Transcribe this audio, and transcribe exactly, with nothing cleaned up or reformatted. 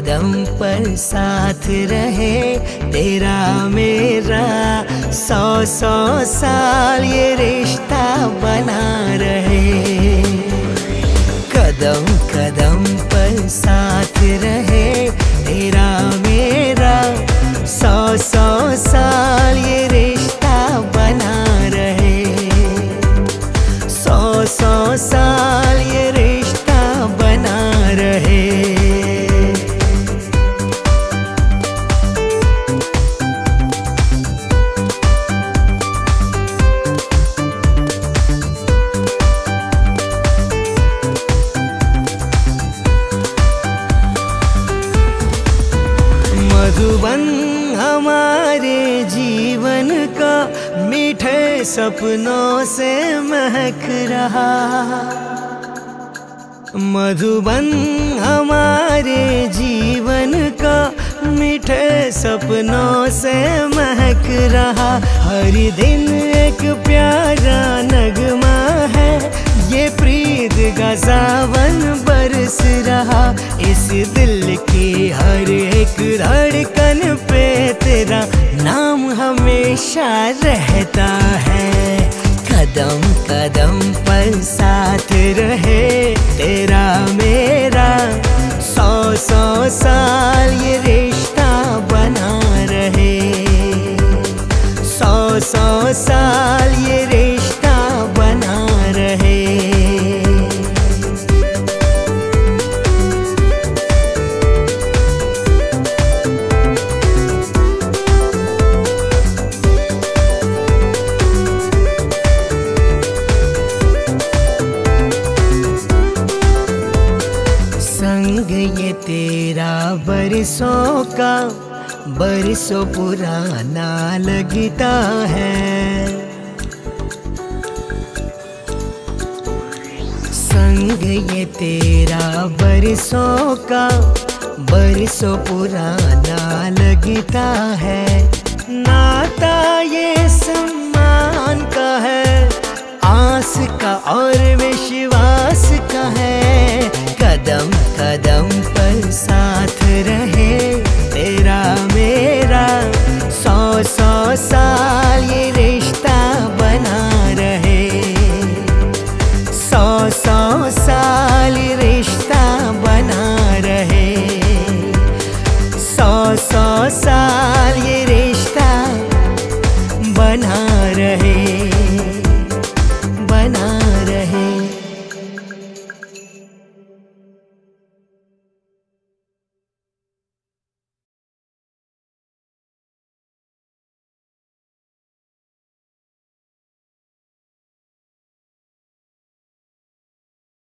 कदम पर साथ रहे तेरा मेरा, सौ सौ साल ये रिश्ता बना रहे। कदम कदम पर साथ रहे तेरा मेरा, सौ सौ साल ये रिश्ता बना रहे। सौ सौ साल ये रिश्ता बना रहे। मधुबन हमारे जीवन का मीठे सपनों से महक रहा। मधुबन हमारे जीवन का मीठे सपनों से महक रहा। हर दिन एक प्यारा नगमा है, ये प्रीत का सावन बरस रहा। इस दिल की हर एक धड़कन पे तेरा नाम हमेशा रहता है। कदम कदम पर साथ रहे तेरा मेरा, सौ सौ साल ये रिश्ता बना रहे। सौ सौ साल ये रिश्ता बना रहे। संग ये तेरा बरसों का, बरसों पुराना लगता है। संग ये तेरा बरसों का, बरसों पुराना लगता है। नाता ये सम्मान का है, आस का